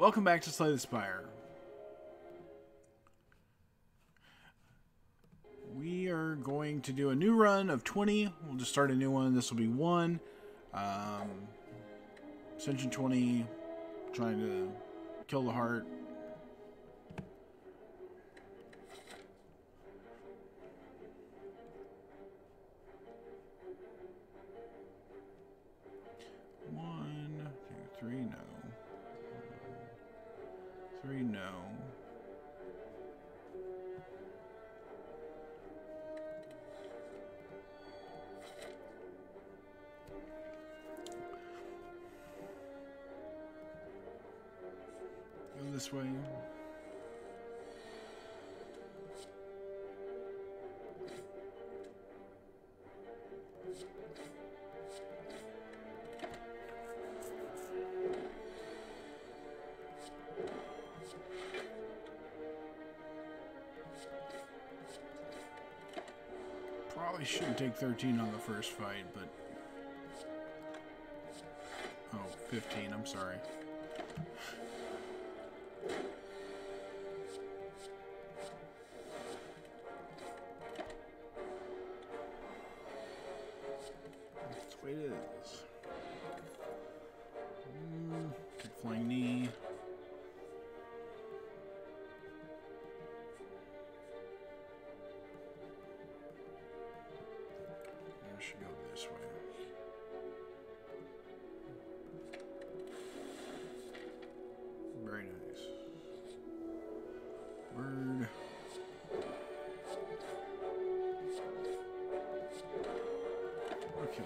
Welcome back to Slay the Spire. We are going to do a new run of 20. We'll just start a new one. This will be 1. Ascension 20. Trying to kill the heart. One, two, 3, no. 3, no. Go this way. Probably shouldn't take 13 on the first fight, but... Oh, 15, I'm sorry. That's the way it is. Take flying knee. Should go this way. Very nice. Bird. Okay.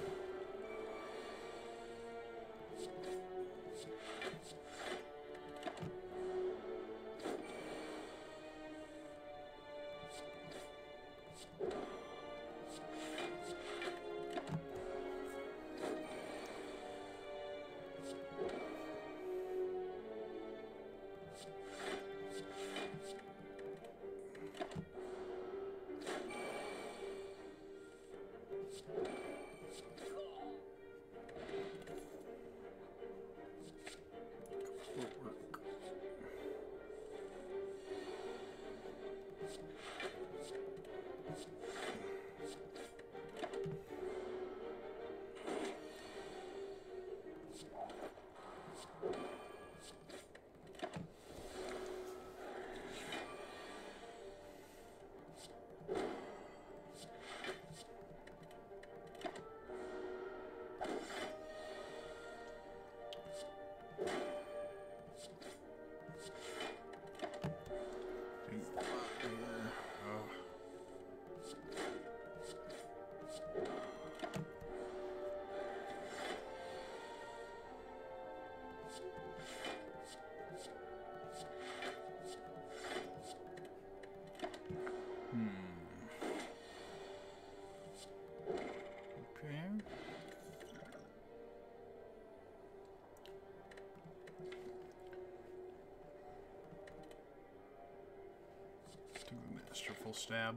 Masterful stab.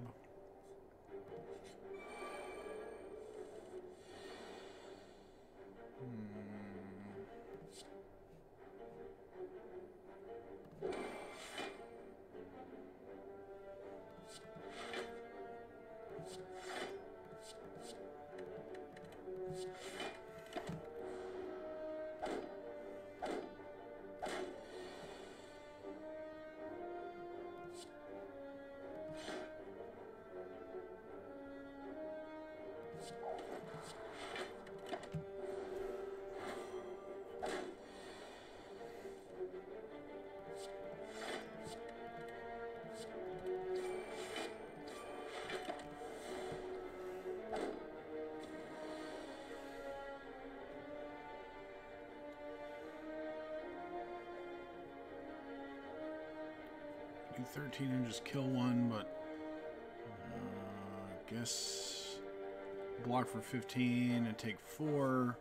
Do 13 and just kill one, but I guess block for 15 and take 4.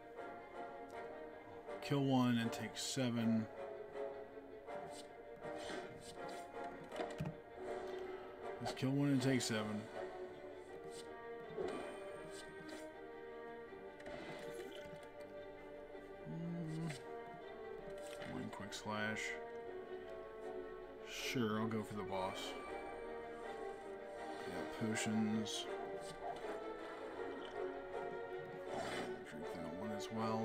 Kill one and take 7. Let's kill one and take 7. Going quick backslash. Sure, I'll go for the boss. Yeah, potions. Drink that one as well.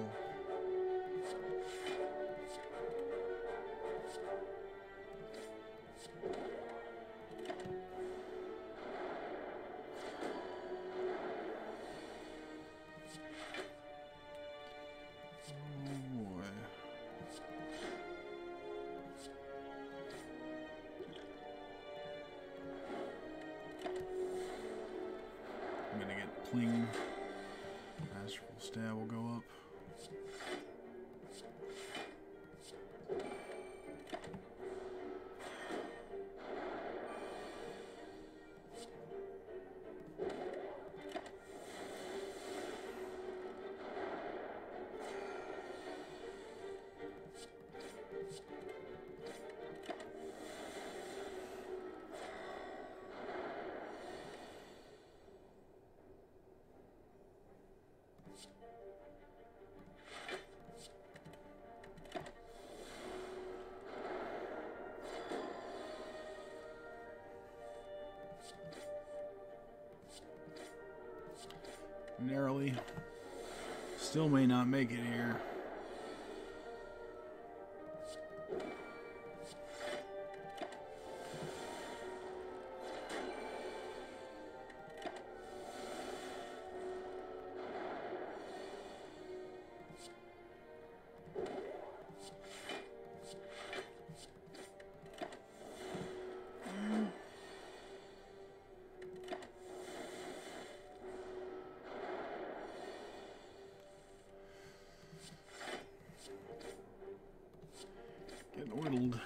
Cling. Masterful stab will go up. Narrowly. Still may not make it here. Getting whittled.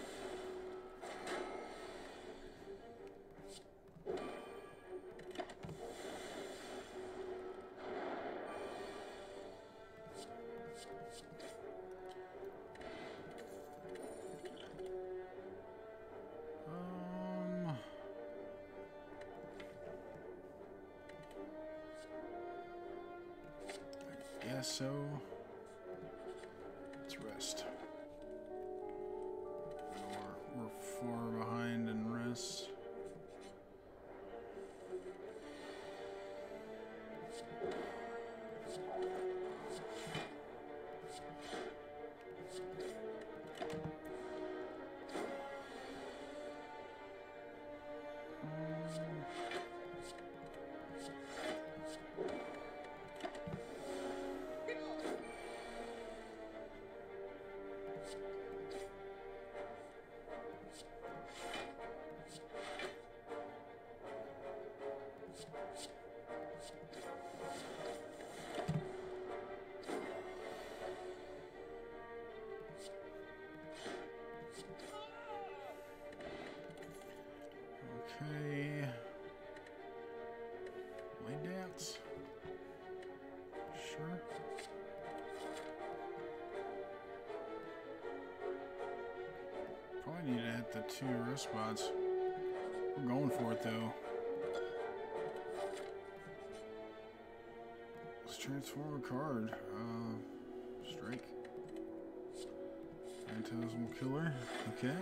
I guess so. Let's rest. We're far behind in rest. Okay. Blade dance. Sure. Probably need to hit the 2 rest spots. We're going for it though. Let's transform a card. Strike. Phantasmal Killer. Okay.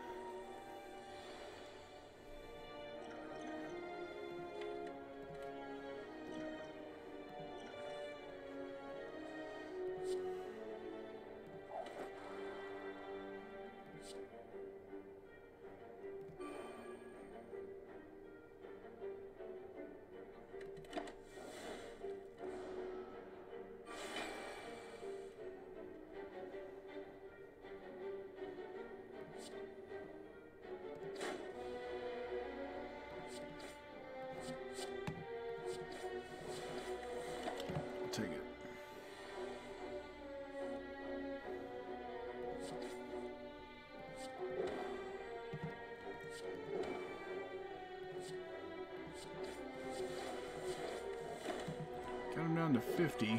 Take it. Got him down to 50.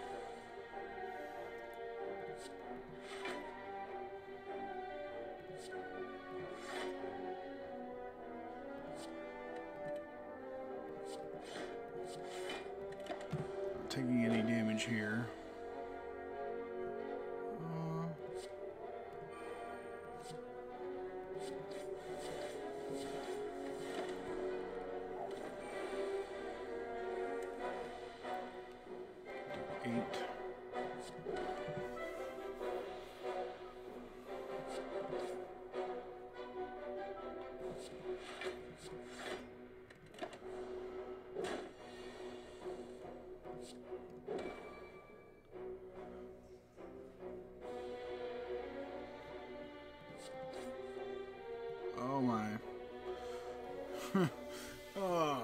Taking any damage here. 8. Oh my. Oh.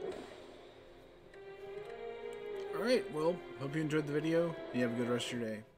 Alright, well, hope you enjoyed the video. You have a good rest of your day.